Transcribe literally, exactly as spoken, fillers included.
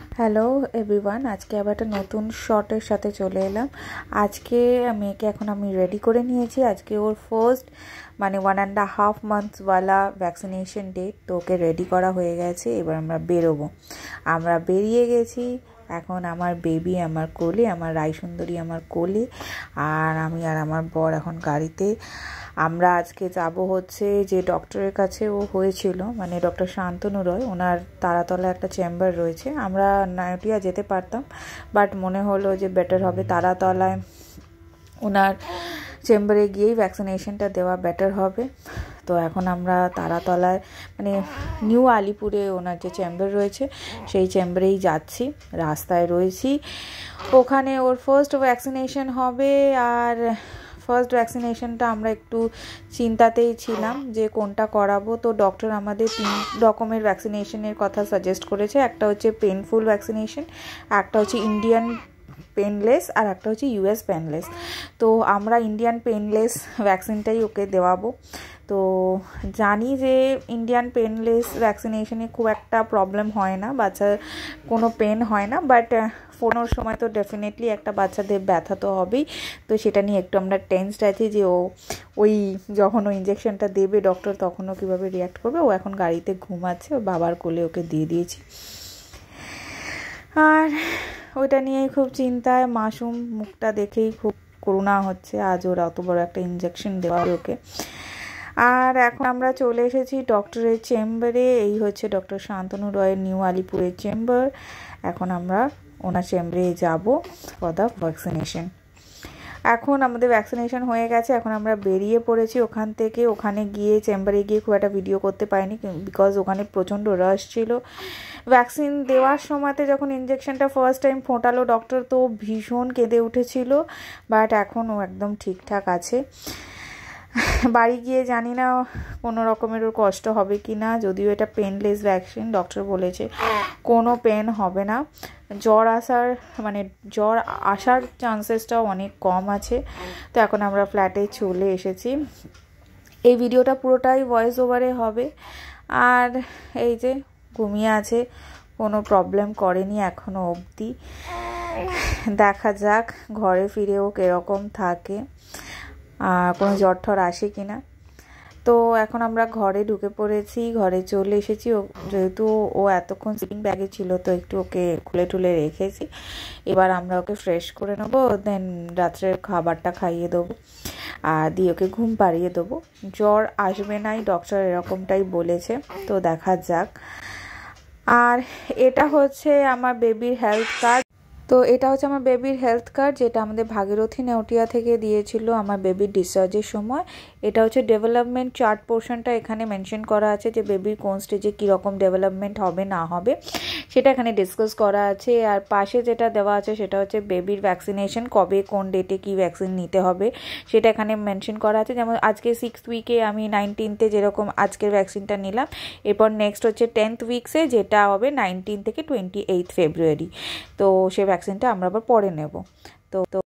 Hello everyone, আজকে আবার একটা নতুন শর্টের সাথে চলে এলাম। আজকে মেয়েকে এখন আমি রেডি করে নিয়েছি। আজকে ওর ফার্স্ট মানে ওয়ান অ্যান্ড হাফ মান্থসওয়ালা ভ্যাকসিনেশন ডেট, তো ওকে রেডি করা হয়ে গেছে। এবার আমরা বেরোবো। আমরা বেরিয়ে গেছি। এখন আমার বেবি আমার কোলে, আমার রায়সুন্দরী আমার কোলে, আর আমি আর আমার বর এখন গাড়িতে। আমরা আজকে যাব হচ্ছে যে ডক্টরের কাছে ও হয়েছিল, মানে ডক্টর শান্তনু রয়, ওনার তারাতলায় একটা চেম্বার রয়েছে। আমরা নায়টিয়া যেতে পারতাম, বাট মনে হলো যে বেটার হবে তারাতলায় ওনার চেম্বারে গিয়েই ভ্যাকসিনেশনটা দেওয়া বেটার হবে। তো এখন আমরা তারাতলায় মানে নিউ আলিপুরে ওনার যে চেম্বার রয়েছে সেই চেম্বারেই যাচ্ছি। রাস্তায় রয়েছি, ওখানে ওর ফার্স্ট ভ্যাকসিনেশন হবে। আর ফার্স্ট ভ্যাকসিনেশনটা আমরা একটু চিন্তাতেই ছিলাম যে কোনটা করাবো। তো ডক্টর আমাদের তিন রকমের ভ্যাকসিনেশনের কথা সাজেস্ট করেছে। একটা হচ্ছে পেনফুল ভ্যাকসিনেশন, একটা হচ্ছে ইন্ডিয়ান পেনলেস, আর একটা হচ্ছে ইউএস পেনলেস। তো আমরা ইন্ডিয়ান পেনলেস ভ্যাকসিনটাই ওকে দেওয়াবো। তো জানি যে ইন্ডিয়ান পেনলেস ভ্যাকসিনেশনে খুব একটা প্রবলেম হয় না, বাচ্চার কোনো পেন হয় না, বাট ফোনোর সময় তো ডেফিনেটলি একটা বাচ্চাদের ব্যথা তো হবেই। তো সেটা নিয়ে একটু আমরা টেন্সড আছি যে ও ওই যখন ও ইঞ্জেকশনটা দেবে ডক্টর, তখন ও কীভাবে রিয়াক্ট করবে। ও এখন গাড়িতে ঘুমাচ্ছে, ও বাবার কোলে ওকে দিয়ে দিয়েছি। আর ওইটা নিয়েই খুব চিন্তায়, মাসুম মুখটা দেখেই খুব করুণা হচ্ছে। আজ ওর অত বড় একটা ইঞ্জেকশন দেওয়া ওকে। আর এখন আমরা চলে এসেছি ডক্টরের চেম্বারে। এই হচ্ছে ডক্টর শান্তনু রয়ের নিউ আলিপুরের চেম্বার। এখন আমরা ওনার চেম্বারে যাব ফর দ্য ভ্যাকসিনেশন। এখন আমাদের ভ্যাকসিনেশন হয়ে গেছে, এখন আমরা বেরিয়ে পড়েছি ওখান থেকে। ওখানে গিয়ে চেম্বারে গিয়ে খুব একটা ভিডিও করতে পারিনি, বিকজ ওখানে প্রচণ্ড রাশ ছিল। ভ্যাকসিন দেওয়ার সময়তে যখন ইঞ্জেকশনটা ফার্স্ট টাইম ফোটালো ডক্টর, তো ভীষণ কেঁদে উঠেছিল, বাট এখন ও একদম ঠিকঠাক আছে। বাড়ি গিয়ে জানি না কোনো রকমের ওর কষ্ট হবে কি না, যদিও এটা পেনলেস ভ্যাকসিন। ডক্টর বলেছে কোনো পেন হবে না, জ্বর আসার মানে জ্বর আসার চান্সেসটাও অনেক কম আছে। তো এখন আমরা ফ্ল্যাটে চলে এসেছি। এই ভিডিওটা পুরোটাই ভয়েস ওভারে হবে। আর এই যে ঘুমিয়ে আছে, কোনো প্রবলেম করেনি এখনও অবধি। দেখা যাক ঘরে ফিরেও কীরকম থাকে, কোনো জ্বর ঠর আসে কি না। তো এখন আমরা ঘরে ঢুকে পড়েছি, ঘরে চলে এসেছি। ও যেহেতু ও এতক্ষণ স্লিপিং ব্যাগে ছিল, তো একটু ওকে খুলে টুলে রেখেছি। এবার আমরা ওকে ফ্রেশ করে নেবো, দেন রাত্রের খাবারটা খাইয়ে দেবো, আর দিয়ে ওকে ঘুম পাড়িয়ে দেবো। জ্বর আসবে নাই, ডক্টর এরকমটাই বলেছে, তো দেখা যাক। আর এটা হচ্ছে আমার বেবির হেলথ কার্ড। তো এটা হচ্ছে আমার বেবির হেলথ কার্ড, যেটা আমাদের ভাগীরথী নেউটিয়া থেকে দিয়েছিল আমার বেবির ডিসচার্জের সময়। এটা হচ্ছে ডেভেলপমেন্ট চার্ট পোর্শনটা এখানে মেনশন করা আছে, যে বেবির কোন স্টেজে কীরকম ডেভেলপমেন্ট হবে না হবে সেটা এখানে ডিসকাস করা আছে। আর পাশে যেটা দেওয়া আছে সেটা হচ্ছে বেবির ভ্যাকসিনেশন, কবে কোন ডেটে কী ভ্যাকসিন নিতে হবে সেটা এখানে মেনশন করা আছে। যেমন আজকে সিক্সথ উইকে আমি নাইনটিনতে যেরকম আজকের ভ্যাকসিনটা নিলাম, এরপর নেক্সট হচ্ছে টেন্থ উইকসে, যেটা হবে নাইনটিন থেকে টোয়েন্টি এইট ফেব্রুয়ারি। তো সে ভ্যাকসিনটা আমরা আবার পরে নেব। তো